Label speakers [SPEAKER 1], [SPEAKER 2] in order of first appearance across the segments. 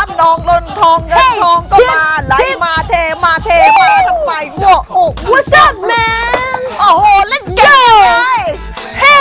[SPEAKER 1] รับน้องล้นทองเงินทองก็มาไหลมาเทมาทำไมโว้โอ้
[SPEAKER 2] What's up man
[SPEAKER 1] โอ้โห let's go
[SPEAKER 2] เฮ้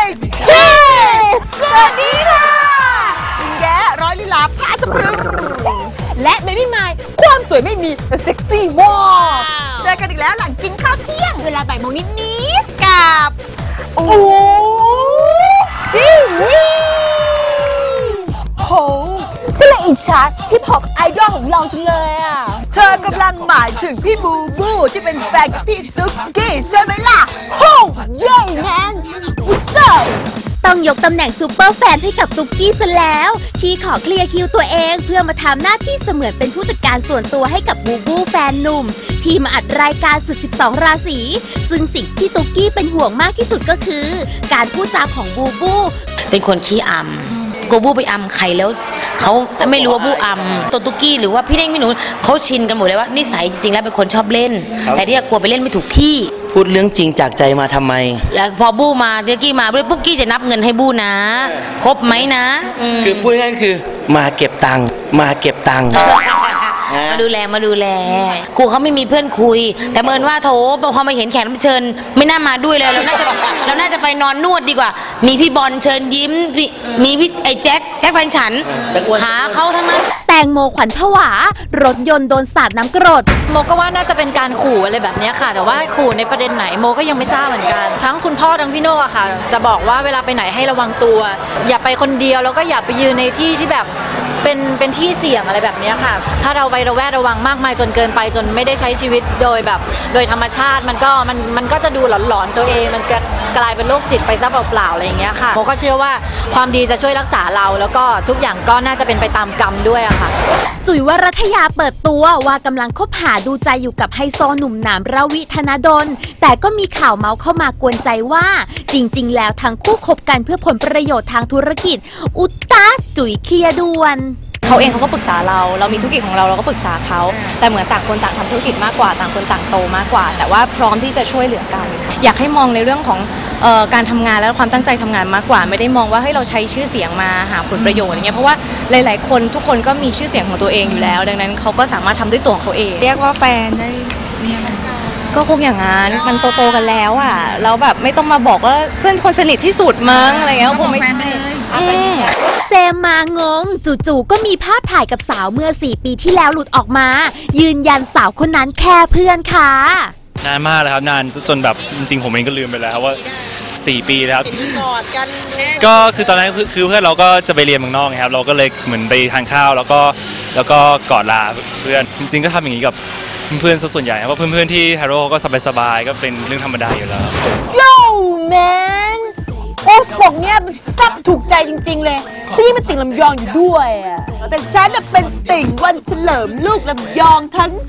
[SPEAKER 2] สวัสดีค่ะ
[SPEAKER 1] ยิงแย้ร้อยลีลาผ้าสะพรึง
[SPEAKER 2] และเบบี้ไมล์ความสวยไม่มีแต่เซ็กซี่มาก
[SPEAKER 1] เจอกันอีกแล้วหลังกินข้าวเที่ยง
[SPEAKER 2] เวลาบ่ายโมงนิด
[SPEAKER 1] กับ
[SPEAKER 2] โอ้ซีวีโหฉันเลยอิจฉาฮิปฮอปไอดอลของเราจังเลยอ่ะ
[SPEAKER 1] เธอกำลังหมายถึงพี่บูบูที่เป็นแฟนกับพี่ซุกี้ใช่ไหมล่ะ
[SPEAKER 2] โอ้เย้แมน
[SPEAKER 3] ต้องยกตำแหน่งซูเปอร์แฟนให้กับตุ๊กกี้ซะแล้วที่ขอเคลียร์คิวตัวเองเพื่อมาทำหน้าที่เสมือนเป็นผู้จัดการส่วนตัวให้กับบูบูแฟนหนุ่มที่มาอัดรายการสุด12ราศีซึ่งสิ่งที่ตุ๊กกี้เป็นห่วงมากที่สุดก็คือการพูดจาของบูบู
[SPEAKER 4] เป็นคนขี้อำกลัวบูไปอำใครแล้วเขาไม่รู้ว่าบูอำตัวตุ๊กกี้หรือว่าพี่เด้งพี่หนูเขาชินกันหมดเลยว่านิสัยจริงๆแล้วเป็นคนชอบเล่นแต่ที่กลัวไปเล่นไม่ถูกที่
[SPEAKER 5] พูดเรื่องจริงจากใจมาทำไม
[SPEAKER 4] แล้วพอบูมาเด็กกี้มาปุ๊กกี้จะนับเงินให้บูนะครบไหมนะ
[SPEAKER 5] คือพูดง่ายๆคือมาเก็บตังค์มาดู
[SPEAKER 4] แลครูเขาไม่มีเพื่อนคุยแต่เมินว่าโถพอมาเห็นแขกรับเชิญไม่น่ามาด้วยเลยเราน่าจะไปนอนนวดดีกว่ามีพี่บอลเชิญยิ้มมีพี่ไอ้แจ็คพันฉันขาเขาทั้งนั้น
[SPEAKER 3] แตงโมขวัญผวารถยนต์โดนสาดน้ำกรด
[SPEAKER 2] โมก็ว่าน่าจะเป็นการขู่อะไรแบบนี้ค่ะแต่ว่าขู่ในประเด็นไหนโมก็ยังไม่ทราบเหมือนกันทั้งคุณพ่อทั้งพี่โน่อะค่ะจะบอกว่าเวลาไปไหนให้ระวังตัวอย่าไปคนเดียวแล้วก็อย่าไปยืนในที่ที่แบบเป็นที่เสี่ยงอะไรแบบนี้ค่ะถ้าเราไประแวดระวังมากมายจนเกินไปจนไม่ได้ใช้ชีวิตโดยธรรมชาติมันก็จะดูหลอนๆตัวเองมันจะกลายเป็นโรคจิตไปซะเปล่าๆอะไรอย่างเงี้ยค่ะโมก็เชื่อว่าความดีจะช่วยรักษาเราแล้วก็ทุกอย่างก็น่าจะเป็นไปตามกรรมด้วยอะค่ะ
[SPEAKER 3] จุ๋ยวรัตยาเปิดตัวว่ากำลังคบหาดูใจอยู่กับไฮโซหนุ่มหนามระวิธนดลแต่ก็มีข่าวเมาส์เข้ามากวนใจว่าจริงๆแล้วทั้งคู่คบกันเพื่อผลประโยชน์ทางธุรกิจอุตตะจุ๋ยเคลียร์ด่วน
[SPEAKER 6] เขาเองเขาก็ปรึกษาเรามีธุรกิจของเราก็ปรึกษาเขาแต่เหมือนต่างคนต่างทำธุรกิจมากกว่าต่างคนต่างโตมากกว่าแต่ว่าพร้อมที่จะช่วยเหลือกันอยากให้มองในเรื่องของการทำงานและความตั้งใจทำงานมากกว่าไม่ได้มองว่าให้เราใช้ชื่อเสียงมาหาผลประโยชน์อย่างเงี้ยเพราะว่าหลายๆคนทุกคนก็มีชื่อเสียงของตัวเองอยู่แล้วดังนั้นเขาก็สามารถทำด้วยตัวของเขาเอง
[SPEAKER 2] เรียกว่าแฟนได้
[SPEAKER 6] ก็คงอย่างนั้นมันโตๆกันแล้วอ่ะเราแบบไม่ต้องมาบอกว่าเพื่อนคนสนิทที่สุดมั้งอะไรเงี้ยคงไม่ใช่
[SPEAKER 3] เจมมางงจู่ๆก็มีภาพถ่ายกับสาวเมื่อ4 ปีที่แล้วหลุดออกมายืนยันสาวคนนั้นแค่เพื่อนค่ะ
[SPEAKER 7] นานมากเลยครับนานจนแบบจริงๆผมเองก็ลืมไปแล้วว่า4 ปีแล้ว
[SPEAKER 1] ที่กอดกัน
[SPEAKER 7] ก็คือตอนนั้นคือเพื่อนเราก็จะไปเรียนเมืองนอกครับเราก็เลยเหมือนไปทานข้าวแล้วก็กอดลาเพื่อนจริงๆก็ทำอย่างนี้กับเพื่อนส่วนใหญ่เพราะเพื่อนๆที่ฮาโร่ก็สบายๆก็เป็นเรื่องธรรมดาอยู่แล้ว
[SPEAKER 2] โย่แมนโอสปกเนี่ยมันซับถูกใจจริงๆเลยซี่มันติ่งลำยองอยู่ด้วยอ่ะ
[SPEAKER 1] แต่ฉันเป็นติ่งวันเฉลิมลูกลำยองทั้ง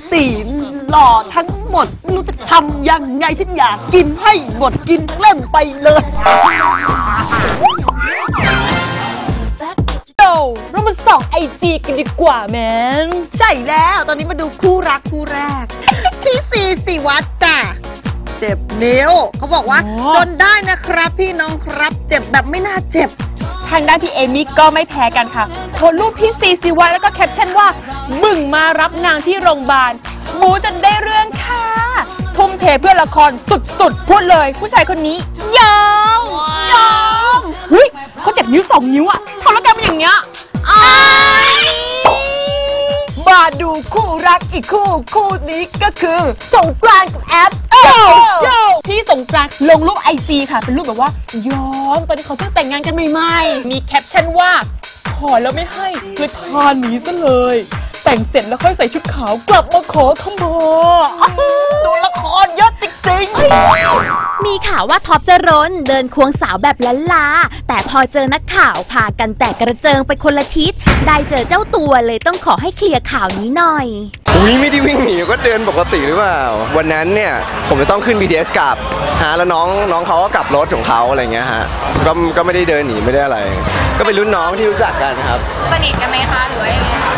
[SPEAKER 1] 4หล่อทั้งหมดไม่รู้จะทำยังไงฉันอยากกินให้หมดกินทั้งเล่มไปเลย
[SPEAKER 2] เรามาส่องไอจีกันดีกว่าแมน
[SPEAKER 1] ใช่แล้วตอนนี้มาดูคู่รักคู่แรกพี่ซีศิวัตรจ้ะเจ็บนิ้วเขาบอกว่าจนได้นะครับพี่น้องครับเจ็บแบบไม่น่าเจ็บ
[SPEAKER 2] ทางด้านพี่เอมี่ก็ไม่แพ้กันค่ะโพสรูปพี่ซีศิวัตรแล้วก็แคปชั่นว่าบึ่งมารับนางที่โรงพยาบาลหมูจนได้เรื่องค่ะทุ่มเทเพื่อละครสุดๆพูดเลยผู้ชายคนนี้ยอมเฮ้ยเขาเจ็บนิ้ว2 นิ้วอะทำแล้วกันเป็นอย่างเงี้ย
[SPEAKER 1] มาดูคู่รักอีกคู่นี้ก็คือ
[SPEAKER 2] สงกรานต์กับแอปพี่สงกรานต์ลงรูปไอจีค่ะเป็นรูปแบบว่าย้อนตอนที่เขาเพิ่งแต่งงานกันใหม่ๆมีแคปชั่นว่าขอแล้วไม่ให้เลยพาหนีซะเลยแต่งเสร็จแล้วค่อยใส่ชุดขาวกลับมาขอขมา
[SPEAKER 1] ดูละครเยอะจริง
[SPEAKER 3] ๆมีข่าวว่าท็อปจรนเดินควงสาวแบบล้านลาแต่พอเจอนักข่าวพากันแตกกระเจิงไปคนละทิศได้เจอเจ้าตัวเลยต้องขอให้เคลียร์ข่าวนี้หน่อย
[SPEAKER 5] ไม่ได้วิ่งหนีก็เดินปกติหรือเปล่าวันนั้นเนี่ยผมจะต้องขึ้น BTS กลับแล้วน้องเขาก็กลับรถของเขาอะไรเงี้ยฮะก็ไม่ได้เดินหนีไม่ได้อะไรก็เป็นรุ่นน้องที่รู้จักกันครับ
[SPEAKER 6] สนิทกันไหมคะหรือว่า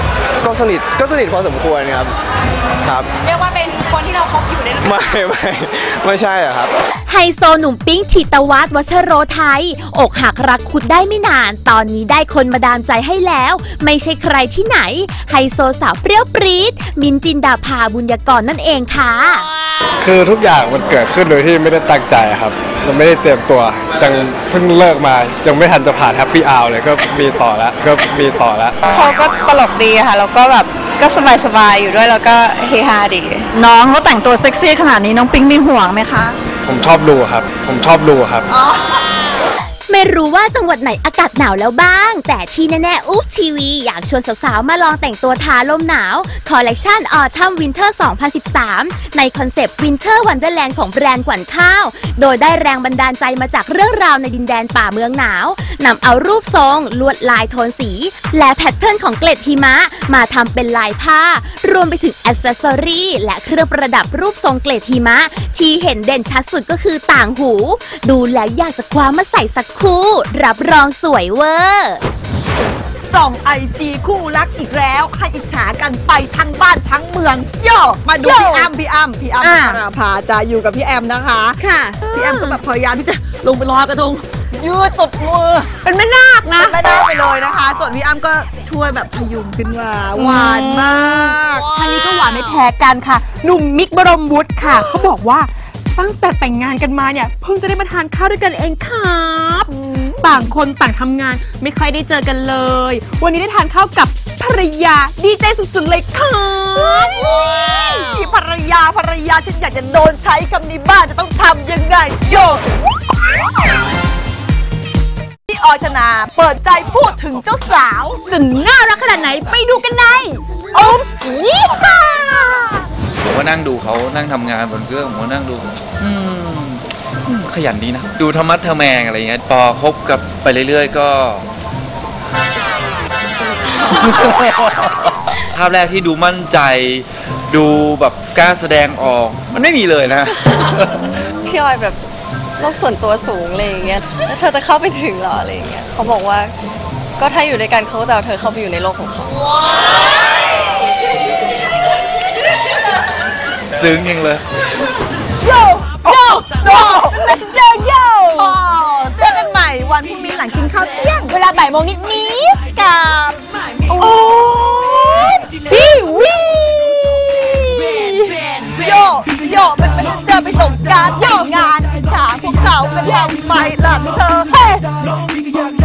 [SPEAKER 5] ก็สนิทพอสมควรครับ
[SPEAKER 6] เรียกว่าเป็นคนที่เราคบอยู่ได้หรือเปล่า
[SPEAKER 5] ไม่ใช่อะครับ
[SPEAKER 3] ไฮโซหนุ่มปิ๊งธิตวัฒน์ วชโรไทยอกหักรักคุดได้ไม่นาน ตอนนี้ได้คนมาดามใจให้แล้ว ไม่ใช่ใครที่ไหนไฮโซสาวเปรี้ยวปรี๊ดมินท์จินดาภาบุญยกรนั่นเองค่ะ
[SPEAKER 8] คือทุกอย่างมันเกิดขึ้นโดยที่ไม่ได้ตั้งใจครับเราไม่ได้เตรียมตัวยังเพิ่งเลิกมายังไม่ทันจะผ่านแฮปปี้อาวเลยก็มีต่อแล้ว
[SPEAKER 9] เขาก็ตลกดีค่ะแล้วก็แบบก็สบายๆอยู่ด้วยแล้วก็เฮฮาดีน้องเขาแต่งตัวเซ็กซี่ขนาดนี้น้องปิ๊งมีห่วงไหมคะ
[SPEAKER 8] ผมชอบดูครับ
[SPEAKER 3] ไม่รู้ว่าจังหวัดไหนอากาศหนาวแล้วบ้าง แต่ที่แน่ๆอุ๊บทีวีอยากชวนสาวๆมาลองแต่งตัวทาลมหนาวคอลเลกชัน Autumn Winter 2013 ในคอนเซปต์ Winter Wonderland ของแบรนด์กวันข้าว โดยได้แรงบันดาลใจมาจากเรื่องราวในดินแดนป่าเมืองหนาวนำเอารูปทรงลวดลายโทนสี และแพทเทิร์นของเกล็ดหิมะมาทำเป็นลายผ้ารวมไปถึงแอ c เซสซอรี่และเครื่องประดับรูปทรงเกล็ดหิมะที่เห็นเด่นชัดสุดก็คือต่างหู ดูแล้วอยากจะคว้ามาใส่สักคู่รับรองสวยเวอร์
[SPEAKER 1] ส่องไอจีคู่รักอีกแล้วให้อิจฉากันไปทั้งบ้านทั้งเมืองโยมาดูพี่อ้ำพัชราภาจะอยู่กับพี่แอมนะคะ
[SPEAKER 3] ค่ะ
[SPEAKER 1] พี่แอมก็แบบพยายามที่จะลงไปลอยกระทงยืดสุดมือ
[SPEAKER 9] เป็นแม่นาคนะ
[SPEAKER 1] ไม่ได้ไปเลยนะคะ ส่วนพี่อ้ำก็ช่วยแบบพยุงขึ้นมาหวานมาก
[SPEAKER 9] ทางนี้ก็หวานไม่แพ้กันค่ะหนุ่มมิกบรมวุฒิค่ะเขาบอกว่าตั้งแต่แต่งงานกันมาเนี่ยเพิ่งจะได้มาทานข้าวด้วยกันเองครับต่างคนต่างทำงานไม่ค่อยได้เจอกันเลย วันนี้ได้ทานข้าวกับภรรยาดีใจสุดๆเลยครับ
[SPEAKER 1] พี่ภรรยาฉันอยากจะโดนใช้คำนี้บ้างจะต้องทำยังไงโยพี่ออยธนาเปิดใจพูดถึงเจ้าสาว
[SPEAKER 9] จะน่ารักขนาดไหนไปดูกันในโอ้ยค่ะ
[SPEAKER 10] ผมก็นั่งดูเขานั่งทำงานบนเครื่องผมก็นั่งดูขยันดีนะดูธรรมะทแมงอะไรเงี้ยพอคบกับไปเรื่อยๆก็ ภาพแรกที่ดูมั่นใจดูแบบกล้าแสดงออกมันไม่มีเลยนะ
[SPEAKER 6] พี่ออยแบบโลกส่วนตัวสูงอะไรอย่างเงี้ยแล้วเธอจะเข้าไปถึงเหรออะไรอย่างเงี้ยเขาบอกว่าก็ถ้าอยู่ด้วยกันเขาก็จะเอาเธอเข้าไปอยู่ในโลกของเขา
[SPEAKER 10] ซึ้งยังเลย
[SPEAKER 1] โยlet's go โยเจอกันใหม่วันพรุ่งนี้หลังกินข้าวเที่ยง
[SPEAKER 9] เวลาบ่ายโมงนิด
[SPEAKER 1] กับ
[SPEAKER 9] โอ้ทีวี
[SPEAKER 1] โยมันจะเจอไปส่งการโยงานอิจฉาพวกเขากันทำไมล่ะเธอ